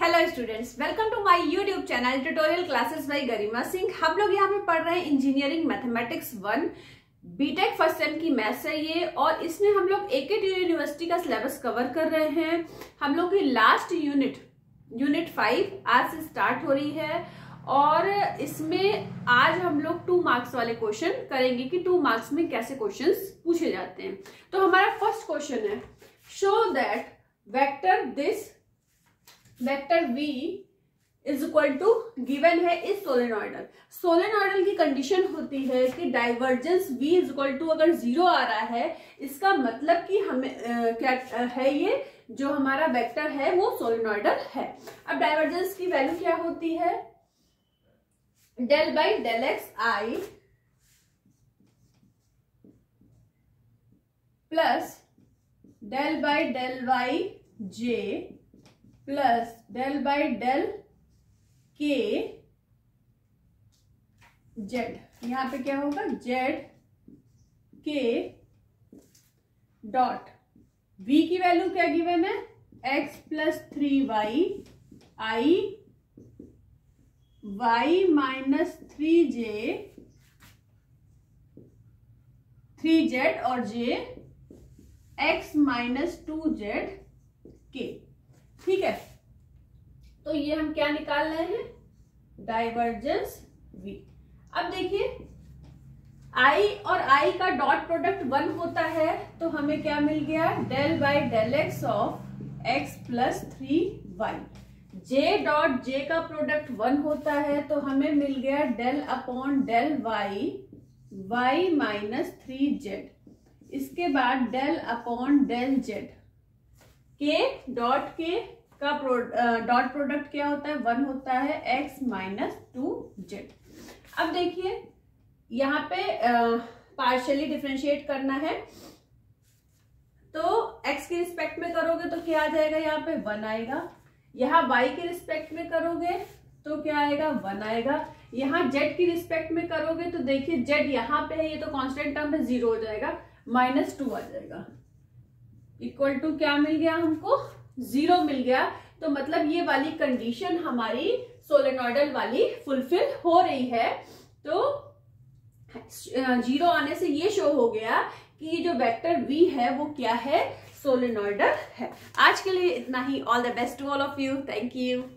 Hello students, welcome to my YouTube channel tutorial classes by Garima Singh. हम लोग यहाँ पे पढ़ रहे हैं engineering mathematics 1 BTech first sem की मैथ्स है ये, और इसमें हम लोग एकेटी यूनिवर्सिटी का सिलेबस कवर कर रहे हैं। हम लोग की लास्ट यूनिट 5 आज से स्टार्ट हो रही है, और इसमें आज हम लोग 2 मार्क्स वाले क्वेश्चन करेंगे कि 2 मार्क्स में कैसे क्वेश्चंस पूछे जाते हैं। तो हमारा फर्स्ट क्वेश्चन है, show that vector v is equal to given है इस सोलेनॉइडल। सोलेनॉइडल की कंडीशन होती है कि divergence v is equal to अगर 0 आ रहा है, इसका मतलब कि हमें क्या है, ये जो हमारा वेक्टर है वो सोलेनॉइडल है। अब डाइवर्जेंस की वैल्यू क्या होती है, del by del x i plus del by del y j plus del by del k z. यहां पे क्या होगा, जेड के डॉट v की वैल्यू क्या गिवन है, x plus 3y i y minus 3z और j x minus 2z k। ठीक है, तो ये हम क्या निकाल रहे हैं, डाइवर्जेंस v। अब देखिए i और i का डॉट प्रोडक्ट 1 होता है, तो हमें क्या मिल गया, del by del x of x plus 3y। j dot j का प्रोडक्ट 1 होता है, तो हमें मिल गया del upon del y minus 3z। इसके बाद del upon del z। k dot k का डॉट प्रोडक्ट क्या होता है, 1 होता है, x माइनस 2z। अब देखिए यहाँ पे पार्शियली डिफरेंशिएट करना है, तो x के रिस्पेक्ट में करोगे तो क्या आ जाएगा, यहाँ पे 1 आएगा। यहाँ y के रिस्पेक्ट में करोगे तो क्या आएगा, 1 आएगा। यहाँ z की रिस्पेक्ट में करोगे तो देखिए z यहाँ पे है, ये तो कांस्टेंट टर्म है, 0 हो जाएगा, -2 आ जाएगा। इक्वल टू क्या मिल गया हमको, 0 मिल गया। तो मतलब ये वाली कंडीशन हमारी सोलेनॉइडल वाली फुलफिल हो रही है। तो 0 आने से ये शो हो गया कि ये जो वेक्टर v है वो क्या है, सोलेनॉइडल है। आज के लिए इतना ही। All the best to all of you, thank you.